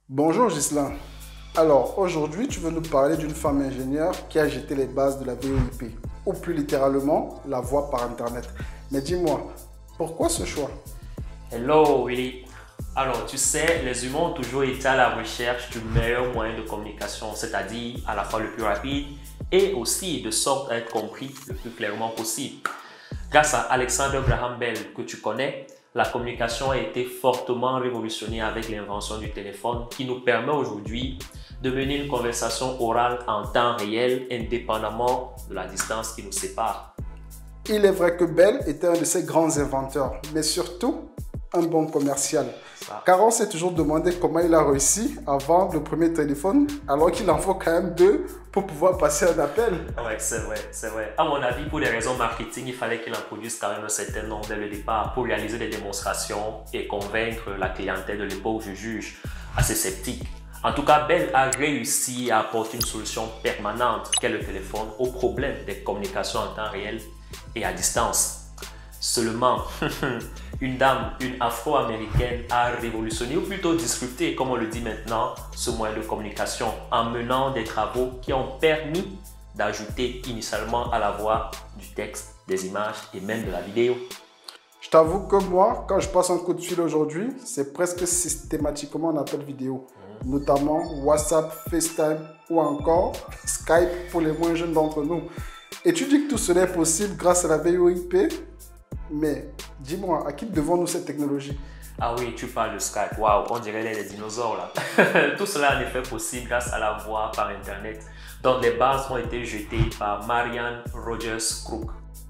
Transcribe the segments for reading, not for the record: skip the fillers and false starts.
Bonjour Ghislain. Alors aujourd'hui tu veux nous parler d'une femme ingénieure qui a jeté les bases de la VoIP, ou plus littéralement la voix par internet. Mais dis-moi, pourquoi ce choix? Hello Willy. Alors tu sais, les humains ont toujours été à la recherche du meilleur moyen de communication, c'est-à-dire à la fois le plus rapide et aussi de sorte à être compris le plus clairement possible. Grâce à Alexander Graham Bell que tu connais, la communication a été fortement révolutionnée avec l'invention du téléphone qui nous permet aujourd'hui de mener une conversation orale en temps réel indépendamment de la distance qui nous sépare. Il est vrai que Bell était un de ces grands inventeurs, mais surtout un bon commercial. Car on s'est toujours demandé comment il a réussi à vendre le premier téléphone alors qu'il en faut quand même deux pour pouvoir passer un appel. Ouais, c'est vrai, c'est vrai. À mon avis, pour des raisons marketing, il fallait qu'il en produise quand même un certain nombre dès le départ pour réaliser des démonstrations et convaincre la clientèle de l'époque, je juge, assez sceptique. En tout cas, Bell a réussi à apporter une solution permanente qu'est le téléphone au problème des communications en temps réel et à distance. Seulement, une dame, une afro-américaine a révolutionné ou plutôt disrupté, comme on le dit maintenant, ce moyen de communication en menant des travaux qui ont permis d'ajouter initialement à la voix du texte, des images et même de la vidéo. Je t'avoue que moi, quand je passe un coup de fil aujourd'hui, c'est presque systématiquement un appel vidéo, notamment WhatsApp, FaceTime ou encore Skype pour les moins jeunes d'entre nous. Et tu dis que tout cela est possible grâce à la VoIP? Mais dis-moi, à qui devons-nous cette technologie? Ah oui, tu parles de Skype. Waouh, on dirait les dinosaures là. Tout cela est en effet possible grâce à la voix par Internet, dont les bases ont été jetées par Marianne Rogers Crook,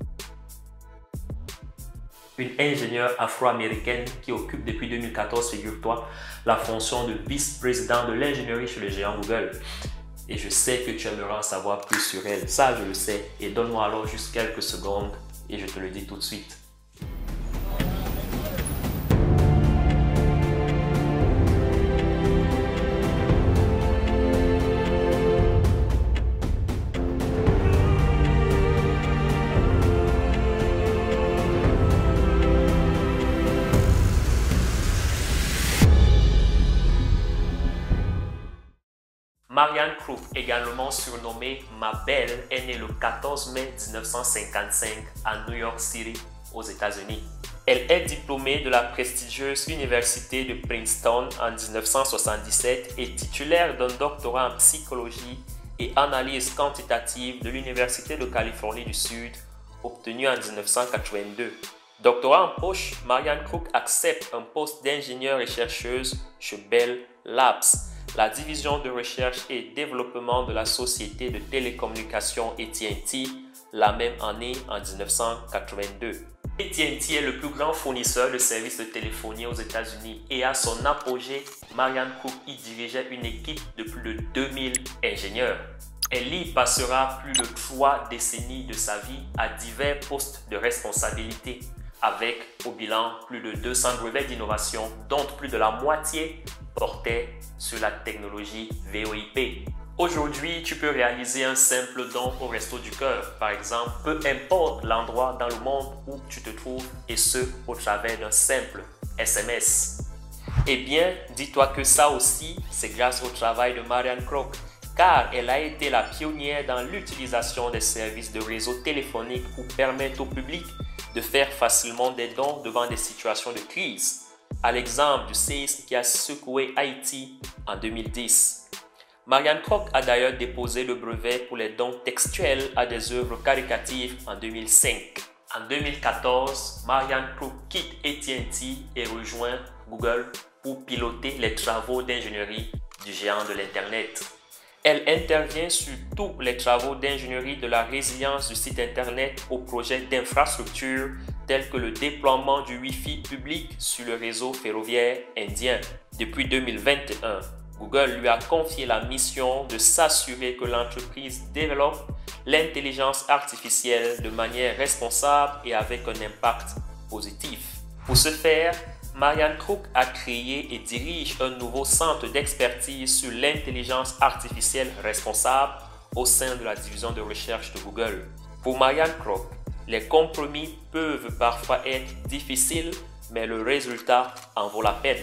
une ingénieure afro-américaine qui occupe depuis 2014, figure-toi, la fonction de vice-président de l'ingénierie chez le géant Google. Et je sais que tu aimerais en savoir plus sur elle. Ça, je le sais. Et donne-moi alors juste quelques secondes et je te le dis tout de suite. Marianne Crook, également surnommée Ma Belle, est née le 14 mai 1955 à New York City, aux États-Unis. Elle est diplômée de la prestigieuse université de Princeton en 1977 et titulaire d'un doctorat en psychologie et analyse quantitative de l'Université de Californie du Sud, obtenu en 1982. Doctorat en poche, Marianne Crook accepte un poste d'ingénieure et chercheuse chez Bell Labs, la division de recherche et développement de la société de télécommunications AT&T, la même année en 1982. AT&T est le plus grand fournisseur de services de téléphonie aux États-Unis et à son apogée, Marianne Crook y dirigeait une équipe de plus de 2000 ingénieurs. Elle y passera plus de 3 décennies de sa vie à divers postes de responsabilité, avec au bilan plus de 200 brevets d'innovation, dont plus de la moitié portait sur la technologie VoIP. Aujourd'hui, tu peux réaliser un simple don au Resto du Cœur, par exemple, peu importe l'endroit dans le monde où tu te trouves, et ce, au travers d'un simple SMS. Eh bien, dis-toi que ça aussi, c'est grâce au travail de Marianne Crook, car elle a été la pionnière dans l'utilisation des services de réseau téléphonique pour permettre au public de faire facilement des dons devant des situations de crise, à l'exemple du séisme qui a secoué Haïti en 2010. Marianne Crook a d'ailleurs déposé le brevet pour les dons textuels à des œuvres caritatives en 2005. En 2014, Marianne Crook quitte AT&T et rejoint Google pour piloter les travaux d'ingénierie du géant de l'Internet. Elle intervient sur tous les travaux d'ingénierie de la résilience du site Internet aux projets d'infrastructure tels que le déploiement du Wi-Fi public sur le réseau ferroviaire indien. Depuis 2021, Google lui a confié la mission de s'assurer que l'entreprise développe l'intelligence artificielle de manière responsable et avec un impact positif. Pour ce faire, Marianne Crook a créé et dirige un nouveau centre d'expertise sur l'intelligence artificielle responsable au sein de la division de recherche de Google. Pour Marianne Crook, les compromis peuvent parfois être difficiles, mais le résultat en vaut la peine.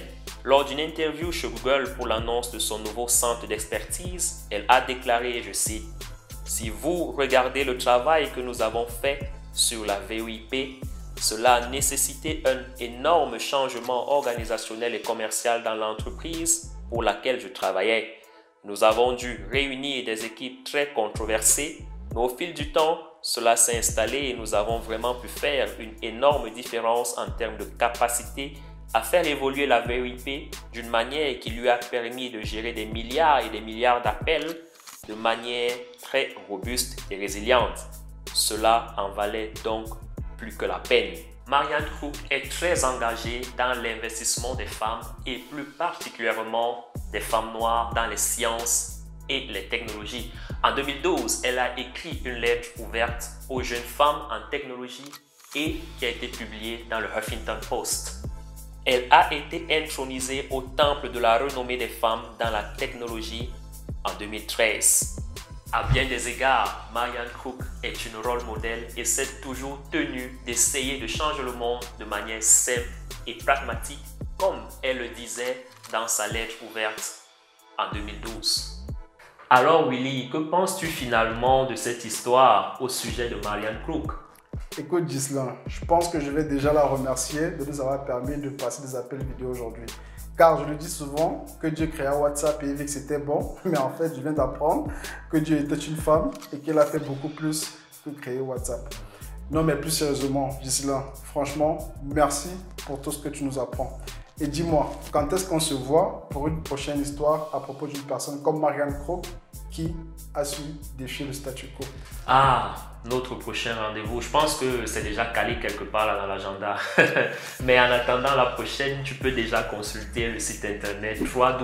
Lors d'une interview chez Google pour l'annonce de son nouveau centre d'expertise, elle a déclaré, je cite, « Si vous regardez le travail que nous avons fait sur la VOIP, cela a nécessité un énorme changement organisationnel et commercial dans l'entreprise pour laquelle je travaillais. Nous avons dû réunir des équipes très controversées, mais au fil du temps, cela s'est installé et nous avons vraiment pu faire une énorme différence en termes de capacité à faire évoluer la VOIP d'une manière qui lui a permis de gérer des milliards et des milliards d'appels de manière très robuste et résiliente. Cela en valait donc plus que la peine. » Marianne Crook est très engagée dans l'investissement des femmes et plus particulièrement des femmes noires dans les sciences et les technologies. En 2012, elle a écrit une lettre ouverte aux jeunes femmes en technologie et qui a été publiée dans le Huffington Post. Elle a été intronisée au temple de la renommée des femmes dans la technologie en 2013. À bien des égards, Marianne Crook est une rôle modèle et s'est toujours tenue d'essayer de changer le monde de manière simple et pragmatique, comme elle le disait dans sa lettre ouverte en 2012. Alors Willy, que penses-tu finalement de cette histoire au sujet de Marianne Crook? Écoute Ghislain, je pense que je vais déjà la remercier de nous avoir permis de passer des appels vidéo aujourd'hui. Car je le dis souvent que Dieu créa WhatsApp et il dit que c'était bon, mais en fait je viens d'apprendre que Dieu était une femme et qu'elle a fait beaucoup plus que créer WhatsApp. Non mais plus sérieusement Ghislain, franchement merci pour tout ce que tu nous apprends. Et dis-moi, quand est-ce qu'on se voit pour une prochaine histoire à propos d'une personne comme Marianne Crook qui a su défier le statu quo? Ah, notre prochain rendez-vous, je pense que c'est déjà calé quelque part là dans l'agenda. Mais en attendant la prochaine, tu peux déjà consulter le site internet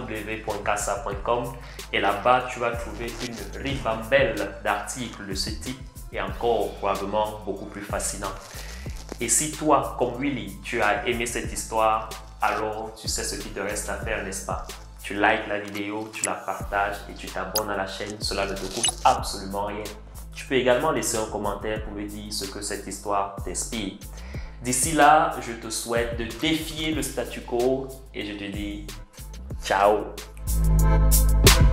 www.casa.com et là-bas, tu vas trouver une ribambelle d'articles de ce type et encore probablement beaucoup plus fascinant. Et si toi, comme Willy, tu as aimé cette histoire, alors tu sais ce qu'il te reste à faire, n'est-ce pas? Tu likes la vidéo, tu la partages et tu t'abonnes à la chaîne. Cela ne te coûte absolument rien. Tu peux également laisser un commentaire pour me dire ce que cette histoire t'inspire. D'ici là, je te souhaite de défier le statu quo et je te dis ciao.